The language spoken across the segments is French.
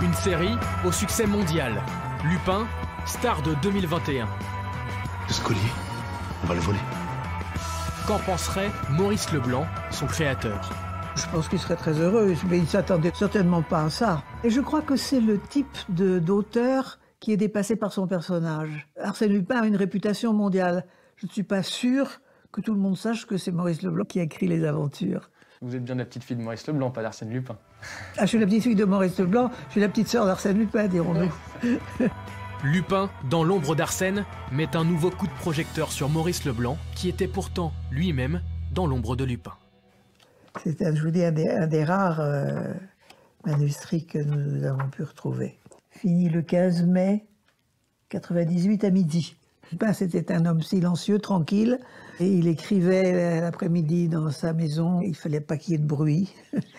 Une série au succès mondial. Lupin, star de 2021. Ce collier, on va le voler. Qu'en penserait Maurice Leblanc, son créateur? Je pense qu'il serait très heureux, mais il ne s'attendait certainement pas à ça. Et je crois que c'est le type d'auteur qui est dépassé par son personnage. Arsène Lupin a une réputation mondiale. Je ne suis pas sûre que tout le monde sache que c'est Maurice Leblanc qui a écrit les aventures. Vous êtes bien la petite fille de Maurice Leblanc, pas d'Arsène Lupin. Ah, je suis la petite fille de Maurice Leblanc, je suis la petite sœur d'Arsène Lupin, dirons-nous. Lupin, dans l'ombre d'Arsène, met un nouveau coup de projecteur sur Maurice Leblanc, qui était pourtant lui-même dans l'ombre de Lupin. C'est, je vous dis, un des rares manuscrits que nous avons pu retrouver. Fini le 15 mai 98 à midi. Lupin, c'était un homme silencieux, tranquille, et il écrivait l'après-midi dans sa maison. Il ne fallait pas qu'il y ait de bruit.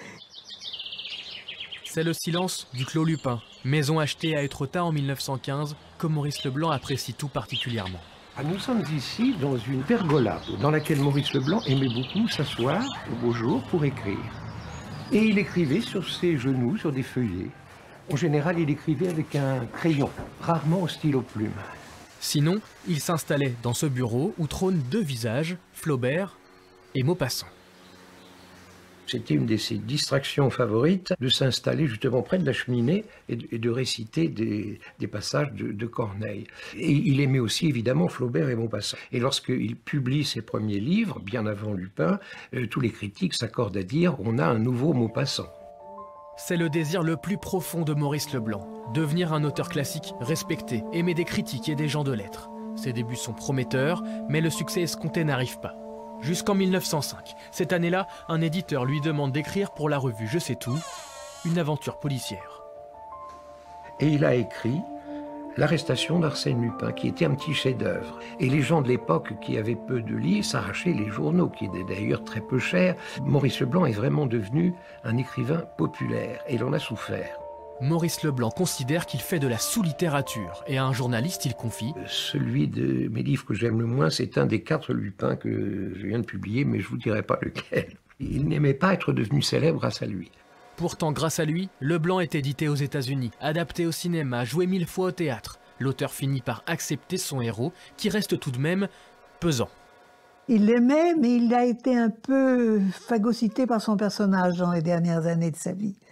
C'est le silence du Clos Lupin, maison achetée à Étretat en 1915, que Maurice Leblanc apprécie tout particulièrement. Nous sommes ici dans une pergola dans laquelle Maurice Leblanc aimait beaucoup s'asseoir au beau jour pour écrire. Et il écrivait sur ses genoux, sur des feuillets. En général, il écrivait avec un crayon, rarement au stylo plume. Sinon, il s'installait dans ce bureau où trônent deux visages, Flaubert et Maupassant. C'était une de ses distractions favorites de s'installer justement près de la cheminée et de réciter des passages de Corneille. Et il aimait aussi évidemment Flaubert et Maupassant. Et lorsqu'il publie ses premiers livres, bien avant Lupin, tous les critiques s'accordent à dire on a un nouveau Maupassant. C'est le désir le plus profond de Maurice Leblanc, devenir un auteur classique respecté, aimé des critiques et des gens de lettres. Ses débuts sont prometteurs, mais le succès escompté n'arrive pas. Jusqu'en 1905. Cette année-là, un éditeur lui demande d'écrire pour la revue Je sais tout, une aventure policière. Et il a écrit L'arrestation d'Arsène Lupin, qui était un petit chef-d'œuvre. Et les gens de l'époque qui avaient peu de livres s'arrachaient les journaux, qui étaient d'ailleurs très peu chers. Maurice Leblanc est vraiment devenu un écrivain populaire, et il en a souffert. Maurice Leblanc considère qu'il fait de la sous-littérature, et à un journaliste, il confie « Celui de mes livres que j'aime le moins, c'est un des 4 Lupins que je viens de publier, mais je ne vous dirai pas lequel. Il n'aimait pas être devenu célèbre grâce à lui. » Pourtant, grâce à lui, Leblanc est édité aux États-Unis, adapté au cinéma, joué 1000 fois au théâtre. L'auteur finit par accepter son héros, qui reste tout de même pesant. Il l'aimait, mais il a été un peu phagocyté par son personnage dans les dernières années de sa vie.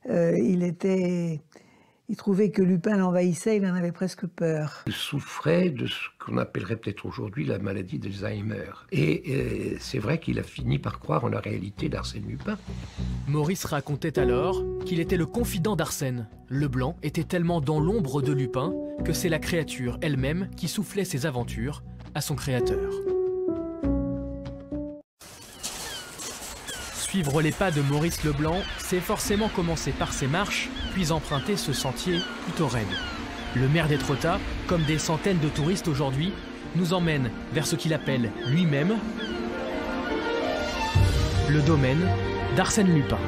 Il trouvait que Lupin l'envahissait, il en avait presque peur. Il souffrait de ce qu'on appellerait peut-être aujourd'hui la maladie d'Alzheimer. Et c'est vrai qu'il a fini par croire en la réalité d'Arsène Lupin. Maurice racontait alors qu'il était le confident d'Arsène. Leblanc était tellement dans l'ombre de Lupin que c'est la créature elle-même qui soufflait ses aventures à son créateur. Suivre les pas de Maurice Leblanc, c'est forcément commencer par ses marches, puis emprunter ce sentier plutôt raide. Le maire d'Étretat, comme des centaines de touristes aujourd'hui, nous emmène vers ce qu'il appelle lui-même le domaine d'Arsène Lupin.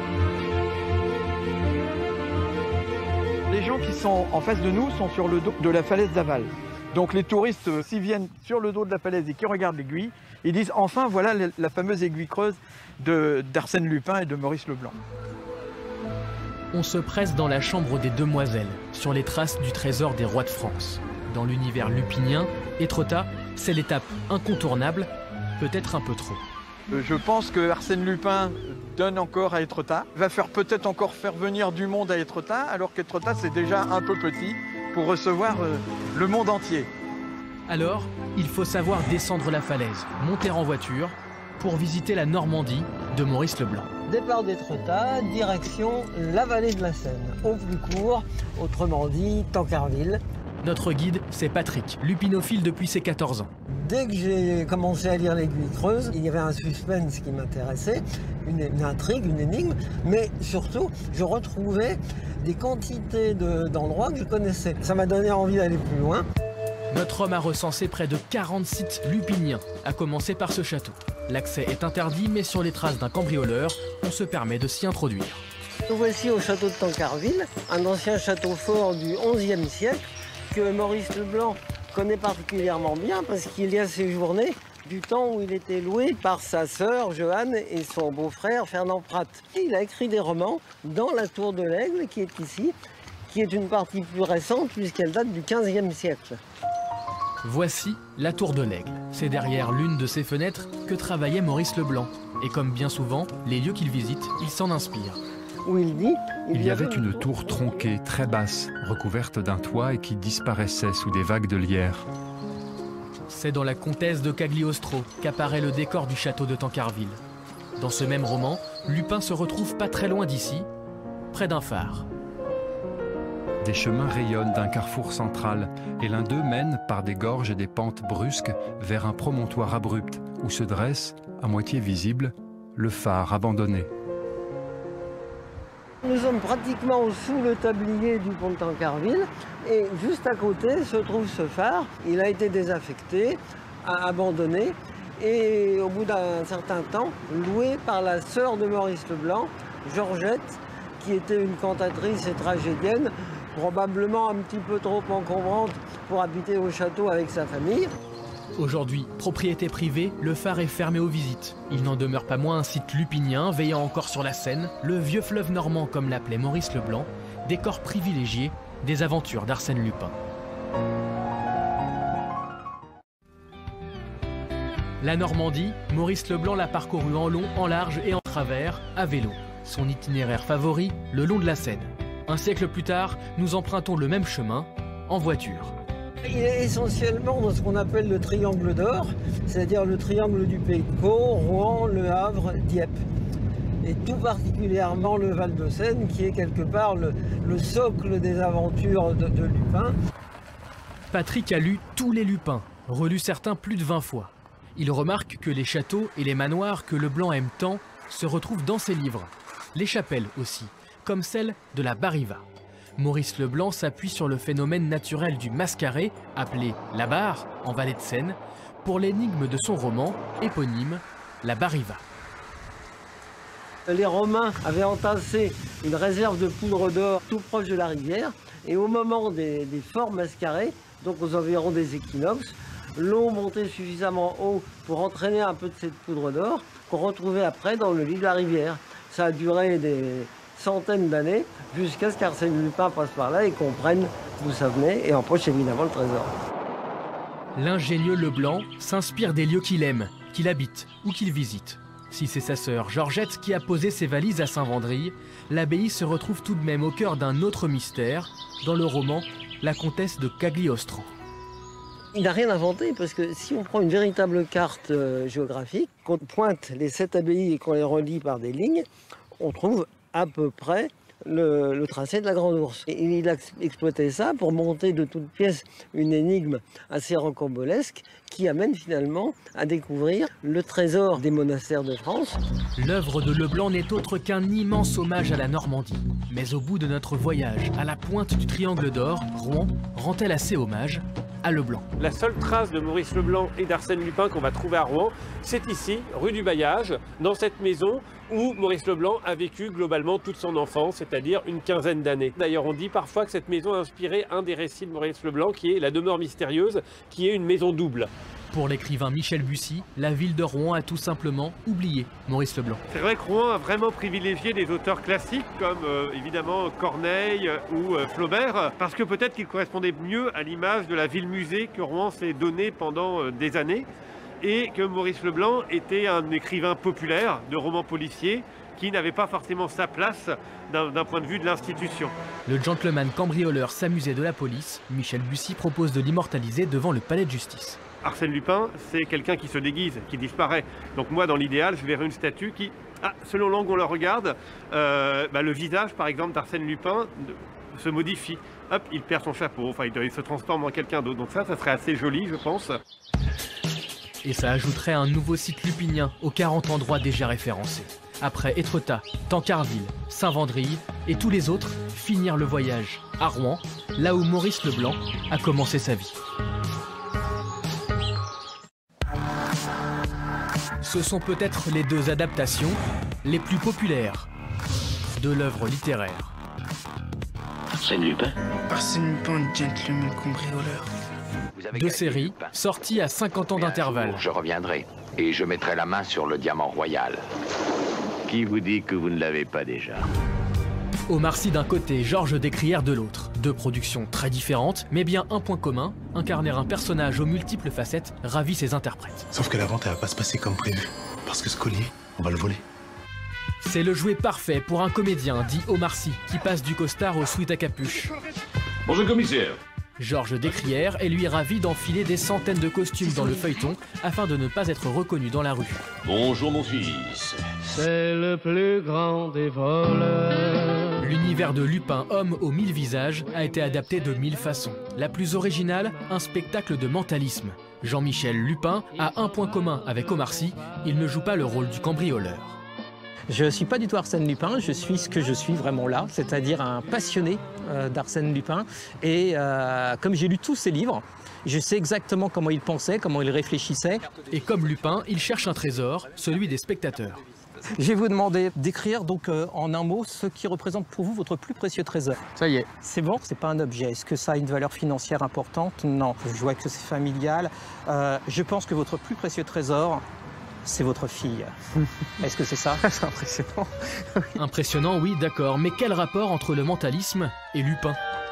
Les gens qui sont en face de nous sont sur le dos de la falaise d'Aval. Donc les touristes, s'ils viennent sur le dos de la falaise et qui regardent l'aiguille, ils disent enfin voilà la fameuse aiguille creuse d'Arsène Lupin et de Maurice Leblanc. On se presse dans la chambre des demoiselles, sur les traces du trésor des rois de France. Dans l'univers lupinien, Étretat, c'est l'étape incontournable, peut-être un peu trop. Je pense que Arsène Lupin donne encore à Étretat, va peut-être encore faire venir du monde à Étretat, alors qu'Étretat c'est déjà un peu petit pour recevoir le monde entier. Alors, il faut savoir descendre la falaise, monter en voiture, pour visiter la Normandie de Maurice Leblanc. Départ d'Étretat, direction la vallée de la Seine, au plus court, autrement dit Tancarville. Notre guide, c'est Patrick, lupinophile depuis ses 14 ans. Dès que j'ai commencé à lire l'Aiguille creuse, il y avait un suspense qui m'intéressait, une intrigue, une énigme, mais surtout, je retrouvais des quantités d'endroits que je connaissais. Ça m'a donné envie d'aller plus loin. Notre homme a recensé près de 40 sites lupiniens, à commencer par ce château. L'accès est interdit, mais sur les traces d'un cambrioleur, on se permet de s'y introduire. Nous voici au château de Tancarville, un ancien château fort du XIe siècle que Maurice Leblanc connaît particulièrement bien parce qu'il y a séjourné du temps où il était loué par sa sœur Johanne et son beau-frère Fernand Prat. Il a écrit des romans dans la Tour de l'Aigle qui est ici qui est une partie plus récente puisqu'elle date du XVe siècle. Voici la tour de l'Aigle. C'est derrière l'une de ces fenêtres que travaillait Maurice Leblanc. Et comme bien souvent, les lieux qu'il visite, il s'en inspire. Où il dit... Il y avait une tour tronquée, très basse, recouverte d'un toit et qui disparaissait sous des vagues de lierre. C'est dans La Comtesse de Cagliostro qu'apparaît le décor du château de Tancarville. Dans ce même roman, Lupin se retrouve pas très loin d'ici, près d'un phare. Des chemins rayonnent d'un carrefour central et l'un d'eux mène, par des gorges et des pentes brusques, vers un promontoire abrupt où se dresse, à moitié visible, le phare abandonné. Nous sommes pratiquement sous le tablier du pont de Tancarville et juste à côté se trouve ce phare. Il a été désaffecté, abandonné et au bout d'un certain temps, loué par la sœur de Maurice Leblanc, Georgette, qui était une cantatrice et tragédienne, probablement un petit peu trop encombrante pour habiter au château avec sa famille. Aujourd'hui, propriété privée, le phare est fermé aux visites. Il n'en demeure pas moins un site lupinien, veillant encore sur la Seine, le vieux fleuve normand comme l'appelait Maurice Leblanc, décor privilégié des aventures d'Arsène Lupin. La Normandie, Maurice Leblanc l'a parcouru en long, en large et en travers, à vélo. Son itinéraire favori, le long de la Seine. Un siècle plus tard, nous empruntons le même chemin, en voiture. Il est essentiellement dans ce qu'on appelle le triangle d'or, c'est-à-dire le triangle du Pays de Caux, Rouen, Le Havre, Dieppe. Et tout particulièrement le Val de Seine, qui est quelque part le socle des aventures de Lupin. Patrick a lu tous les Lupins, relu certains plus de 20 fois. Il remarque que les châteaux et les manoirs que Leblanc aime tant se retrouvent dans ses livres. Les chapelles aussi, comme celle de la Bariva. Maurice Leblanc s'appuie sur le phénomène naturel du mascaret, appelé la Barre, en vallée de Seine, pour l'énigme de son roman éponyme, la Bariva. Les Romains avaient entassé une réserve de poudre d'or tout proche de la rivière, et au moment des forts mascarets, donc aux environs des équinoxes, l'eau montait suffisamment haut pour entraîner un peu de cette poudre d'or qu'on retrouvait après dans le lit de la rivière. Ça a duré des centaines d'années jusqu'à ce qu'Arsène Lupin passe par là et comprenne d'où ça venait et empoche évidemment le trésor. L'ingénieux Leblanc s'inspire des lieux qu'il aime, qu'il habite ou qu'il visite. Si c'est sa sœur Georgette qui a posé ses valises à Saint-Vendry, l'abbaye se retrouve tout de même au cœur d'un autre mystère, dans le roman La Comtesse de Cagliostro. Il n'a rien inventé parce que si on prend une véritable carte géographique, qu'on pointe les 7 abbayes et qu'on les relie par des lignes, on trouve à peu près le tracé de la Grande Ourse. Et il a exploité ça pour monter de toutes pièces une énigme assez rocambolesque qui amène finalement à découvrir le trésor des monastères de France. L'œuvre de Leblanc n'est autre qu'un immense hommage à la Normandie. Mais au bout de notre voyage à la pointe du Triangle d'Or, Rouen rend-elle assez hommage à Leblanc. La seule trace de Maurice Leblanc et d'Arsène Lupin qu'on va trouver à Rouen, c'est ici, rue du Bailliage, dans cette maison où Maurice Leblanc a vécu globalement toute son enfance, c'est-à-dire une quinzaine d'années. D'ailleurs, on dit parfois que cette maison a inspiré un des récits de Maurice Leblanc, qui est La demeure mystérieuse, qui est une maison double. Pour l'écrivain Michel Bussy, la ville de Rouen a tout simplement oublié Maurice Leblanc. C'est vrai que Rouen a vraiment privilégié des auteurs classiques comme évidemment Corneille ou Flaubert, parce que peut-être qu'ils correspondaient mieux à l'image de la ville-musée que Rouen s'est donnée pendant des années, et que Maurice Leblanc était un écrivain populaire de romans policiers qui n'avait pas forcément sa place d'un point de vue de l'institution. Le gentleman cambrioleur s'amusait de la police, Michel Bussy propose de l'immortaliser devant le palais de justice. Arsène Lupin, c'est quelqu'un qui se déguise, qui disparaît. Donc moi, dans l'idéal, je verrais une statue qui, selon l'angle où on la regarde, le visage, par exemple, d'Arsène Lupin se modifie. Hop, il perd son chapeau, enfin, il se transforme en quelqu'un d'autre. Donc ça serait assez joli, je pense. Et ça ajouterait un nouveau site lupinien aux 40 endroits déjà référencés. Après Étretat, Tancarville, Saint-Vendry et tous les autres, finir le voyage à Rouen, là où Maurice Leblanc a commencé sa vie. Ce sont peut-être les deux adaptations les plus populaires de l'œuvre littéraire. Arsène Lupin. Arsène Lupin, gentleman cambrioleur. Deux séries sorties à 50 ans d'intervalle. Je reviendrai et je mettrai la main sur le diamant royal. Qui vous dit que vous ne l'avez pas déjà? Omar Sy d'un côté, Georges Descrières de l'autre. Deux productions très différentes, mais bien un point commun, incarner un personnage aux multiples facettes ravit ses interprètes. Sauf que la vente, elle va pas se passer comme prévu. Parce que ce collier, on va le voler. C'est le jouet parfait pour un comédien, dit Omar Sy, qui passe du costard au sweat à capuche. Bonjour commissaire. Georges Descrières est lui ravi d'enfiler des centaines de costumes dans le feuilleton afin de ne pas être reconnu dans la rue. Bonjour mon fils. C'est le plus grand des voleurs. L'univers de Lupin, homme aux 1000 visages, a été adapté de 1000 façons. La plus originale, un spectacle de mentalisme. Jean-Michel Lupin a un point commun avec Omar Sy, il ne joue pas le rôle du cambrioleur. Je ne suis pas du tout Arsène Lupin, je suis ce que je suis vraiment là, c'est-à-dire un passionné d'Arsène Lupin. Et comme j'ai lu tous ses livres, je sais exactement comment il pensait, comment il réfléchissait. Et comme Lupin, il cherche un trésor, celui des spectateurs. Je vais vous demander d'écrire donc en un mot ce qui représente pour vous votre plus précieux trésor. Ça y est. C'est bon, c'est pas un objet. Est-ce que ça a une valeur financière importante? Non. Je vois que c'est familial. Je pense que votre plus précieux trésor, c'est votre fille. Est-ce que c'est ça? C'est impressionnant. Impressionnant, oui, d'accord. Mais quel rapport entre le mentalisme et Lupin?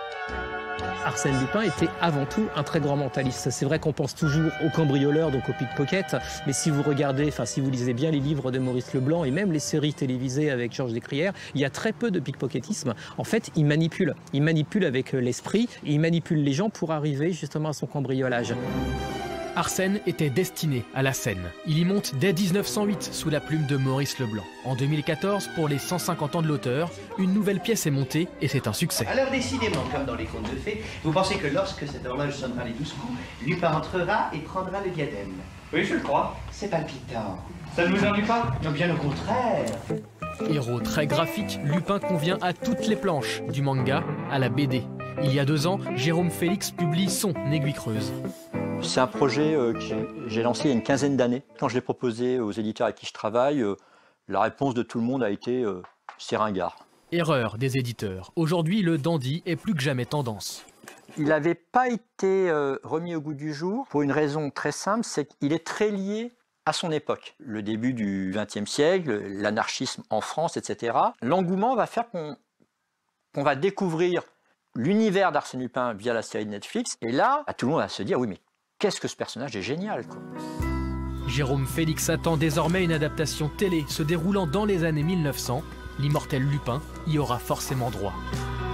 Arsène Lupin était avant tout un très grand mentaliste. C'est vrai qu'on pense toujours au cambrioleur, donc au pickpocket, mais si vous regardez, si vous lisez bien les livres de Maurice Leblanc et même les séries télévisées avec Georges Descrières, il y a très peu de pickpocketisme. En fait, il manipule avec l'esprit, et il manipule les gens pour arriver justement à son cambriolage. Arsène était destiné à la scène. Il y monte dès 1908 sous la plume de Maurice Leblanc. En 2014, pour les 150 ans de l'auteur, une nouvelle pièce est montée et c'est un succès. Alors décidément, comme dans les contes de fées, vous pensez que lorsque cette horloge sonnera les 12 coups, Lupin entrera et prendra le diadème? Oui, je le crois. C'est palpitant. Ça ne vous ennuie pas? Non, bien au contraire. Héros très graphique, Lupin convient à toutes les planches, du manga à la BD. Il y a 2 ans, Jérôme Félix publie son Aiguille creuse. C'est un projet que j'ai lancé il y a une quinzaine d'années. Quand je l'ai proposé aux éditeurs avec qui je travaille, la réponse de tout le monde a été « c'est ringard ». Erreur des éditeurs. Aujourd'hui, le dandy est plus que jamais tendance. Il n'avait pas été remis au goût du jour pour une raison très simple, c'est qu'il est très lié à son époque. Le début du XXe siècle, l'anarchisme en France, etc. L'engouement va faire qu'on va découvrir l'univers d'Arsène Lupin via la série de Netflix. Et là, tout le monde va se dire « oui, mais qu'est-ce que ce personnage est génial, quoi !» Jérôme Félix attend désormais une adaptation télé se déroulant dans les années 1900. L'immortel Lupin y aura forcément droit.